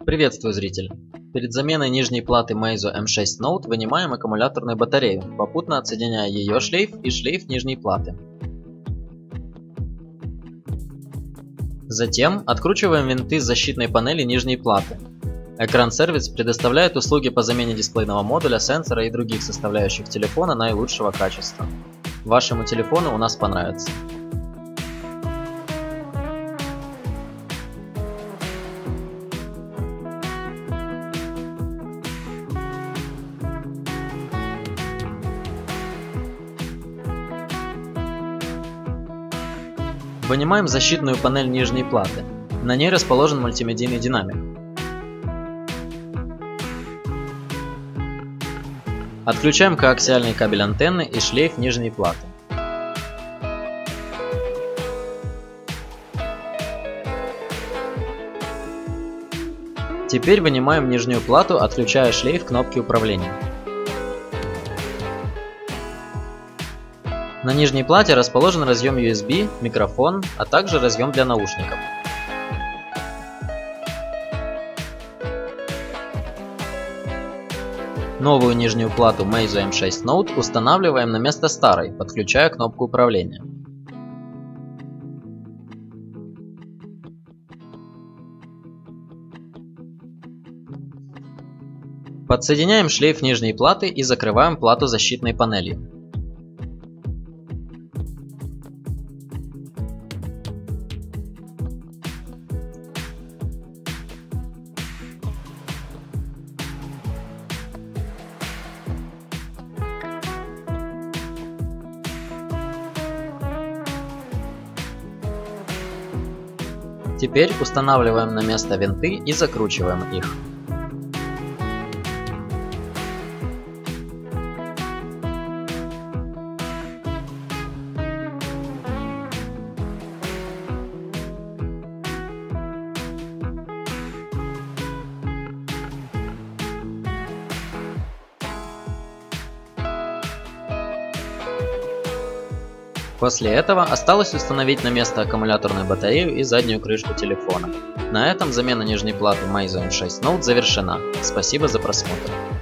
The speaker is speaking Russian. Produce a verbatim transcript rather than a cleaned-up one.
Приветствую, зритель! Перед заменой нижней платы Meizu эм шесть Note вынимаем аккумуляторную батарею, попутно отсоединяя ее шлейф и шлейф нижней платы. Затем откручиваем винты с защитной панели нижней платы. Экран-сервис предоставляет услуги по замене дисплейного модуля, сенсора и других составляющих телефона наилучшего качества. Вашему телефону у нас понравится. Вынимаем защитную панель нижней платы. На ней расположен мультимедийный динамик. Отключаем коаксиальный кабель антенны и шлейф нижней платы. Теперь вынимаем нижнюю плату, отключая шлейф кнопки управления. На нижней плате расположен разъем ю эс би, микрофон, а также разъем для наушников. Новую нижнюю плату Meizu эм шесть Note устанавливаем на место старой, подключая кнопку управления. Подсоединяем шлейф нижней платы и закрываем плату защитной панелью. Теперь устанавливаем на место винты и закручиваем их. После этого осталось установить на место аккумуляторную батарею и заднюю крышку телефона. На этом замена нижней платы Meizu эм шесть Note завершена. Спасибо за просмотр.